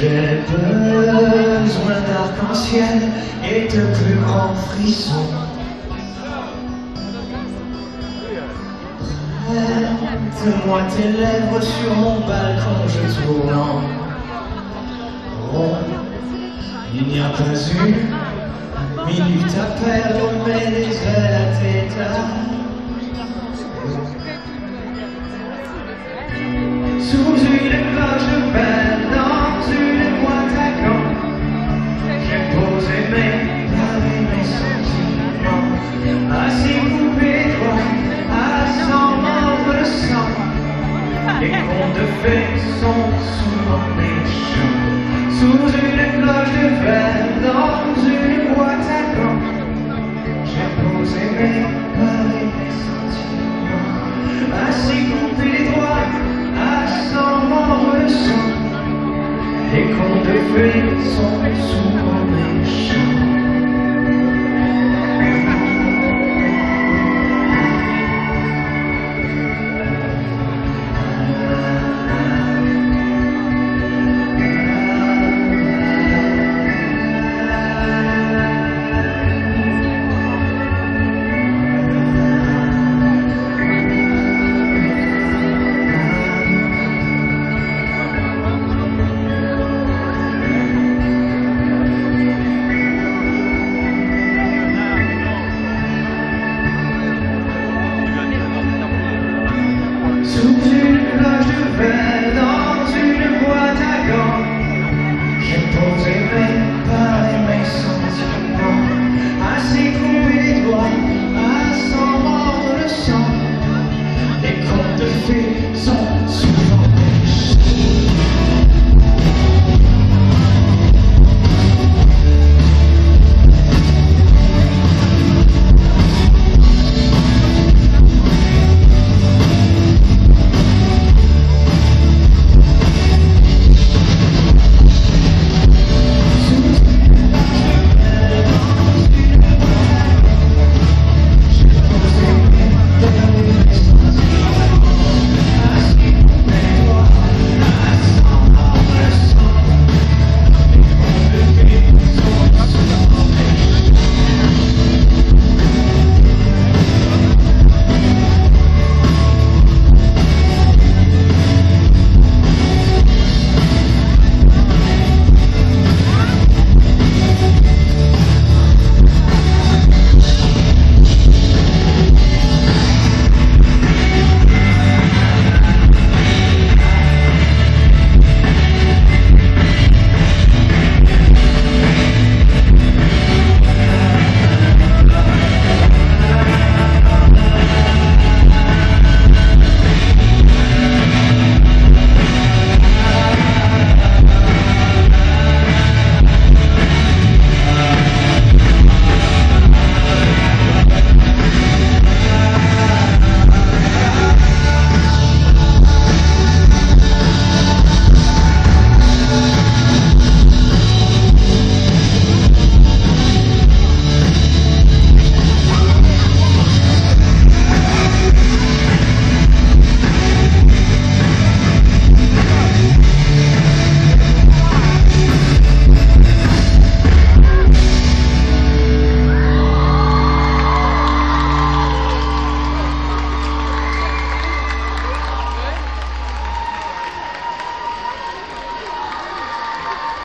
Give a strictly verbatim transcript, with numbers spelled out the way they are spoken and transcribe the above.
J'ai besoin d'arc-en-ciel et de plus grands frissons. Prête-moi tes lèvres sur mon balcon, je tourne en rond. Il n'y a pas une minute à perdre, mais des ailes à t'éteindre. Sous une cloche de belle, dans une boîte à gants, j'ai posé mes paris, mes sentiments, assis coupé droit, à sans mordre le sang. Les contes de fées sont souvent méchants. Sous une cloche de verre, dans une boîte à gants, j'ai posé mes paris, mes sentiments, assis coupé droit, à sans mordre le sang. Les contes de fées sont souvent méchants. Sous une cloche de verre, dans une boîte à gants, j'ai posé mes paris, mes sentiments, assis coupé les doigts, à sans mordre le sang. Les contes de fées sont